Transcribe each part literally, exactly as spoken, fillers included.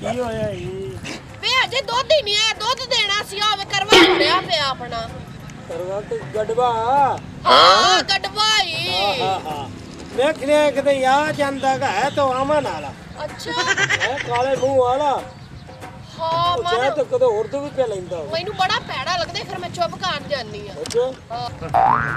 ਕੀ ਹੋਇਆ ਜੀ ਵੇ ਅਜੇ ਦੁੱਧ ਹੀ ਨਹੀਂ ਆਇਆ ਦੁੱਧ ਦੇਣਾ ਸੀ ਆਵੇ ਕਰਵਾ ਲਿਆ ਪਿਆ ਆਪਣਾ ਕਰਵਾ ਤੇ ਗੜਵਾ ਹਾਂ ਗੜਵਾ ਹੀ ਹਾਂ ਹਾਂ ਵੇਖਨੇ ਕਿਤੇ ਆ ਜਾਂਦਾ ਹੈ ਤਾਂ ਆਵਾਂ ਨਾਲ ਅੱਛਾ ਹੈ ਕਾਲੇ ਮੂੰਹ ਵਾਲਾ ਹਾਂ ਮੈਂ ਮਨ ਤਾਂ ਕਦੋਂ ਉਰਦੂ ਵੀ ਪੇ ਲੈਂਦਾ ਮੈਨੂੰ ਬੜਾ ਭੈੜਾ ਲੱਗਦਾ ਫਿਰ ਮੈਂ ਚੁੱਪ ਕਰਨ ਜਾਂਦੀ ਆ ਅੱਛਾ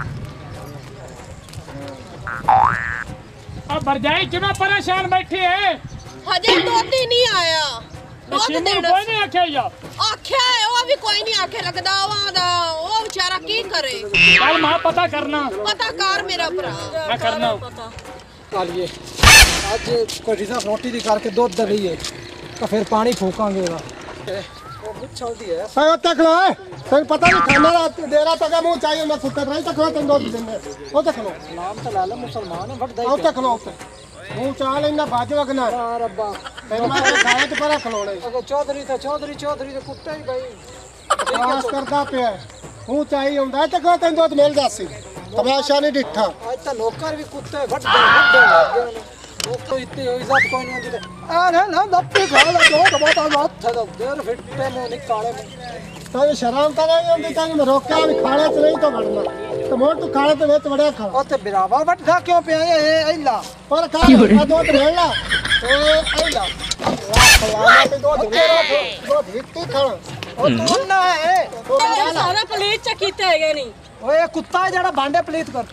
ਆ ਬਰਜਾਈ ਕਿਵੇਂ ਪਰੇਸ਼ਾਨ ਬੈਠੀ ਹੈ ਹਜੇ ਦੁੱਧ ਹੀ ਨਹੀਂ ਆਇਆ ਦੁੱਧ ਸ਼ਿਮੂ ਦੇਣਾ ਕੋਈ ਨਹੀਂ ਆਖਿਆ ਯਾ ਆਖਿਆ ਉਹ ਵੀ ਕੋਈ ਨਹੀਂ ਆਖੇ ਲੱਗਦਾ ਉਹਦਾ ਉਹ ਵਿਚਾਰਾ ਕੀ ਕਰੇ ਚੱਲ ਮੈਂ ਪਤਾ ਕਰਨਾ ਪਤਾ ਕਰ ਮੇਰਾ ਭਰਾ ਮੈਂ ਕਰਨਾ ਕਾਲੀਏ ਅੱਜ ਕੋਈ ਸਾਹ ਰੋਟੀ ਦੀ ਕਰਕੇ ਦੁੱਧ ਦੇ ਲਈਏ ਤਾਂ ਫਿਰ ਪਾਣੀ ਫੂਕਾਂਗੇ ਉਹਦਾ ਉਹ ਪੁੱਛਾਉਂਦੀ ਹੈ सर तक लो है सर पता नहीं खाना दे रहा था मुंह चाहिए मैं कुत्ता नहीं तक लो तुम दो दिन वो तक लो ਨਾਮ ਤਾਂ ਲਾਲਾ ਮੁਸਲਮਾਨ ਹੈ ਵੱਡਾ वो तक लो मुंह चाह लेना बाजू वगना ਆ ਰੱਬਾ तेरे मैं खाया तो पर खलोड़े ਅਗੋ ਚੌਧਰੀ ਤਾਂ ਚੌਧਰੀ ਚੌਧਰੀ ਦੇ ਕੁੱਤੇ ਹੀ ਗਈ बकवास करता पे मुंह चाहिए हुंदा है तक लो तुम दो मिल जासी तमाशा नहीं डिठा ਅੱਜ ਤਾਂ ਨੌਕਰ ਵੀ ਕੁੱਤੇ ਵੱਡੇ ਵੱਡੇ ਲੱਗ ਗਏ ਨੇ ਲੋਕੋ ਇੱਥੇ ਇੱਜ਼ਤ ਕੋਈ ਨਹੀਂ ਹੁੰਦੀ ਤੇ ਆ ਨਾ ਨਾ ਦੱਪੀ ਖਾ ਲੈ ਦੋ ਬਹੁਤ ਹੱਥ ਦਾ ਦੇਰ ਫਿੱਟੇ ਮੂੰਹ ਨਿਕਾਲੇ तो शराम तो नहीं होती तो मैं रोका भी खाने तो नहीं तो बढ़ना तो मोर तू खाने तो वेच बड़े खा ਉਹ ਤੇ ਬਿਰਾਵਾ ਵੱਡਾ ਕਿਉਂ ਪਿਆ ਇਹ ਐਲਾ पर खा दो तो भेड़ ला ए आइला खलाना पे दो दो धिक्की खाना ਉਹ ਤੂੰ ਨਾ ਹੈ ਸਾਰਾ ਪਲੇਟ ਚ ਕੀਤਾ ਹੈਗਾ ਨਹੀਂ ਓਏ ਇਹ ਕੁੱਤਾ ਹੈ ਜਿਹੜਾ ਬਾਂਡੇ ਪਲੀਤ ਕਰ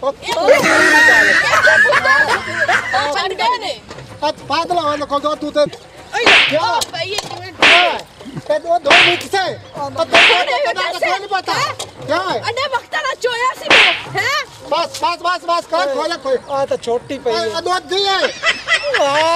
ਚੰਗੇ ਨੇ आज पागल वाला को दो तू तो ਓ ਭਈ ਕਿਵੇਂ ते दो दो मिक्स है तो तो नहीं पता क्या है ਅੰਨੇ ਵਕਤਾਂ ਨਾਲ ਚੋਇਆ ਸੀ ਮੈਂ ਹੈ बस बस बस बस कर खोला कोई ਆ ਤਾਂ ਛੋਟੀ ਪਈ ਹੈ दो दी है ਆ